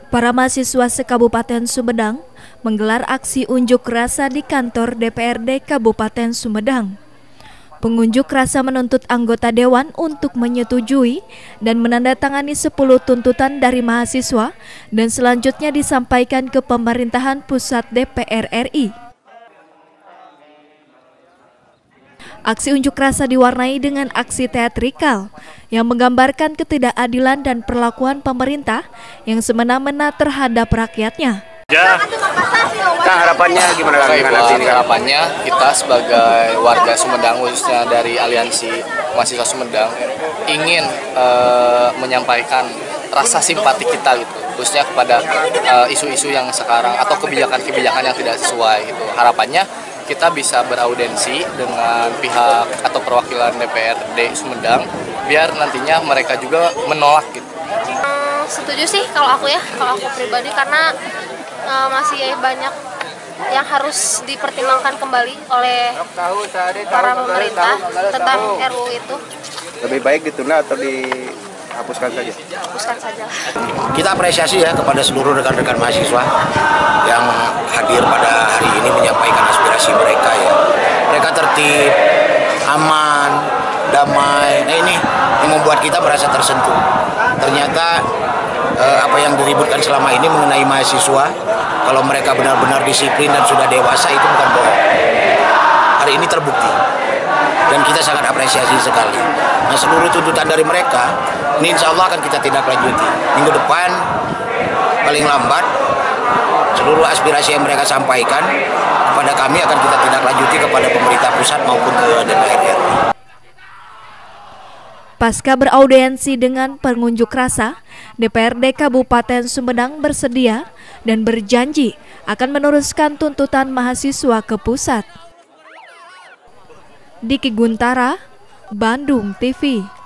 Para mahasiswa se-Kabupaten Sumedang menggelar aksi unjuk rasa di kantor DPRD Kabupaten Sumedang. Pengunjuk rasa menuntut anggota dewan untuk menyetujui dan menandatangani 10 tuntutan dari mahasiswa dan selanjutnya disampaikan ke pemerintahan pusat DPR RI. Aksi unjuk rasa diwarnai dengan aksi teatrikal yang menggambarkan ketidakadilan dan perlakuan pemerintah yang semena-mena terhadap rakyatnya. Ya, harapannya gimana lagi? Harapannya kita sebagai warga Sumedang, khususnya dari Aliansi Mahasiswa Sumedang, ingin menyampaikan rasa simpati kita gitu, khususnya kepada isu-isu yang sekarang atau kebijakan-kebijakan yang tidak sesuai gitu. Harapannya kita bisa beraudensi dengan pihak atau perwakilan DPRD Sumedang biar nantinya mereka juga menolak gitu. Setuju sih kalau aku pribadi, karena masih banyak yang harus dipertimbangkan kembali oleh para pemerintah tentang RUU itu. Lebih baik ditunda atau dihapuskan saja? Hapuskan saja. Kita apresiasi ya kepada seluruh rekan-rekan mahasiswa yang hadir pada hari ini menyampaikan aspirasi mereka ya. Mereka tertib, aman, damai. Nah ini yang membuat kita merasa tersentuh. Ternyata apa yang diributkan selama ini mengenai mahasiswa, kalau mereka benar-benar disiplin dan sudah dewasa, itu bukan bohong. Hari ini terbukti dan kita sangat apresiasi sekali. Nah, seluruh tuntutan dari mereka ini insya Allah akan kita tindak lanjuti. Minggu depan paling lambat seluruh aspirasi yang mereka sampaikan kepada kami akan kita tindak lanjuti kepada pemerintah pusat maupun ke DPR RI. Pasca beraudiensi dengan pengunjuk rasa, DPRD Kabupaten Sumedang bersedia dan berjanji akan meneruskan tuntutan mahasiswa ke pusat. Diki Guntara, Bandung TV.